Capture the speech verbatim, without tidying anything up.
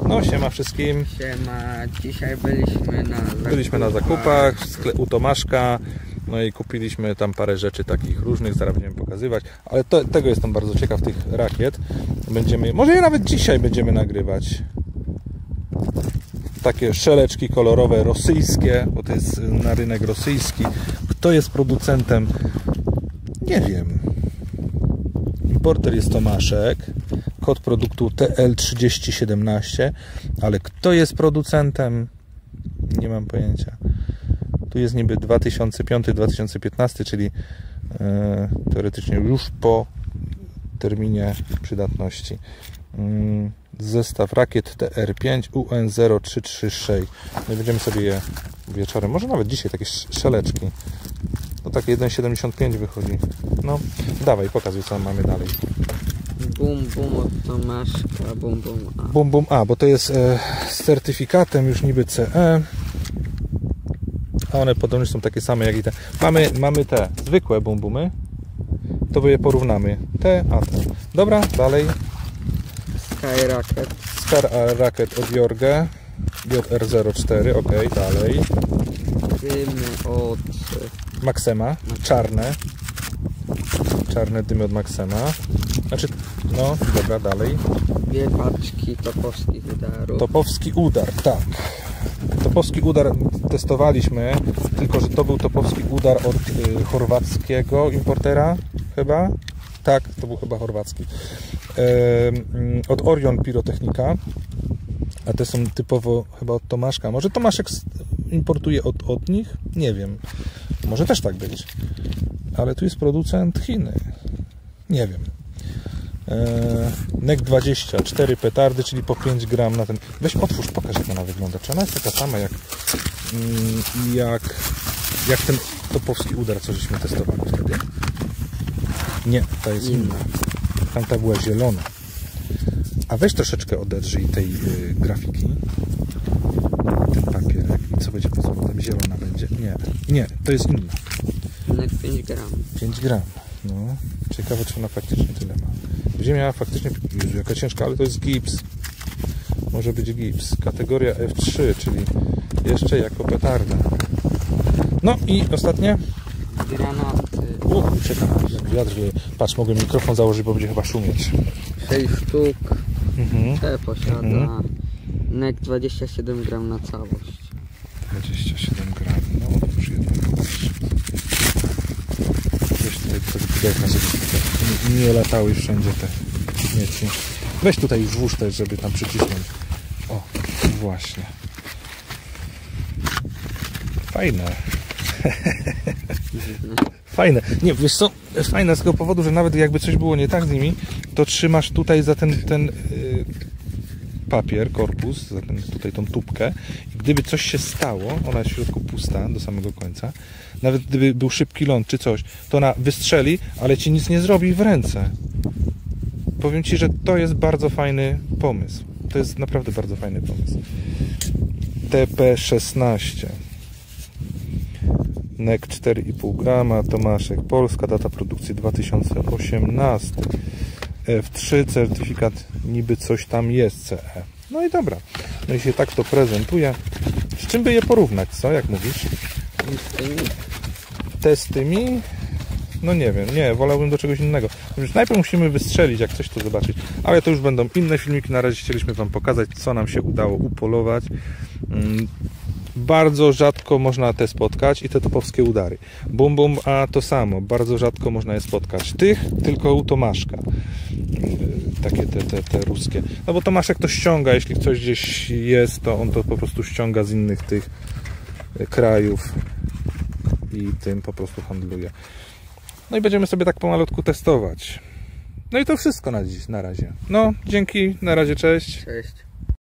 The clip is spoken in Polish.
No, siema wszystkim. Siema, dzisiaj byliśmy na zakupach. Byliśmy na zakupach u Tomaszka. No i kupiliśmy tam parę rzeczy takich różnych, zaraz będziemy pokazywać. Ale to, tego jestem bardzo ciekaw, tych rakiet. Będziemy, może je nawet dzisiaj będziemy nagrywać. Takie szeleczki kolorowe, rosyjskie, bo to jest na rynek rosyjski. Kto jest producentem? Nie wiem. Importer jest Tomaszek. Kod produktu T L trzydzieści siedemnaście. Ale kto jest producentem? Nie mam pojęcia. Tu jest niby dwa tysiące piąty dwa tysiące piętnasty, czyli e, teoretycznie już po terminie przydatności. Mm, zestaw rakiet T R pięć U N zero trzy trzy sześć. No i będziemy sobie je wieczorem, może nawet dzisiaj, takie szeleczki. No takie jeden siedemdziesiąt pięć wychodzi. No, dawaj, pokazuj, co mamy dalej. Bum bum od Tomaszka, bum bum A. Bum bum A, bo to jest e, z certyfikatem już niby C E. A one podobnie są takie same jak i te. Mamy, mamy te zwykłe bum bumy. To je porównamy. Te, a te. Dobra, dalej. Sky Racket. Sky Racket od Jorge. J R zero cztery, ok, dalej. Dymy od Maxema, czarne. Czarne dymy od Maxema. Znaczy, no, dobra, dalej. Dwie paczki topowskich udarów. Topowski udar, tak. Topowski udar testowaliśmy, tylko że to był topowski udar od y, chorwackiego importera, chyba. Tak, to był chyba chorwacki. Y, y, od Orion Pirotechnika, a te są typowo chyba od Tomaszka. Może Tomaszek importuje od, od nich? Nie wiem. Może też tak być. Ale tu jest producent Chiny. Nie wiem. N E C dwadzieścia, cztery petardy, czyli po pięć gram na ten. Weź otwórz, pokaż, jak ona wygląda. Czy ona jest taka sama jak jak, jak ten topowski udar, co żeśmy testowali wtedy? Nie, ta jest inna. Tamta była zielona. A weź troszeczkę oderżyj tej y, grafiki. Ten papierek. I co będzie pozwolone? Tam zielona będzie? Nie, nie, to jest inna. N E C pięć gram. pięć gram. No, ciekawe, czy ona faktycznie tyle ma. Będzie miała faktycznie, Jezu, jaka ciężka, ale to jest gips. Może być gips. Kategoria F trzy, czyli jeszcze jako petarda. No i ostatnie. Granaty. U, czekam, jak wiatr. Patrz, mogę mikrofon założyć, bo będzie chyba szumieć. sześć sztuk. Mhm. Te posiada. Mhm. N E C dwadzieścia siedem gram na całość. dwadzieścia siedem gram. No, już jedno. Weź tutaj do tego pudełka, żeby nie, nie latały wszędzie te śmieci. Weź tutaj już włóż też, żeby tam przycisnąć. O, właśnie. Fajne. Fajne. Nie, wiesz co, fajne z tego powodu, że nawet jakby coś było nie tak z nimi, to trzymasz tutaj za ten, ten yy, papier, korpus, za ten, tutaj tą tubkę. I gdyby coś się stało, ona jest w środku pusta do samego końca, nawet gdyby był szybki ląd czy coś, to ona wystrzeli, ale ci nic nie zrobi w ręce. Powiem ci, że to jest bardzo fajny pomysł. To jest naprawdę bardzo fajny pomysł. T P szesnaście. N E C cztery i pół grama, Tomaszek, Polska, data produkcji dwa tysiące osiemnasty. F trzy, certyfikat niby coś tam jest C E. No i dobra. No i się tak to prezentuje. Z czym by je porównać, co? Jak mówisz? Te z tymi? No nie wiem, nie, wolałbym do czegoś innego. Najpierw musimy wystrzelić, jak coś to zobaczyć. Ale to już będą inne filmiki. Na razie chcieliśmy wam pokazać, co nam się udało upolować. Bardzo rzadko można te spotkać i te topowskie udary. Bum bum, a to samo. Bardzo rzadko można je spotkać. Tych tylko u Tomaszka. Takie te, te, te ruskie. No bo Tomaszek to ściąga, jeśli coś gdzieś jest, to on to po prostu ściąga z innych tych krajów i tym po prostu handluje. No i będziemy sobie tak pomalutku testować. No i to wszystko na dziś, na razie. No, dzięki, na razie, cześć. Cześć.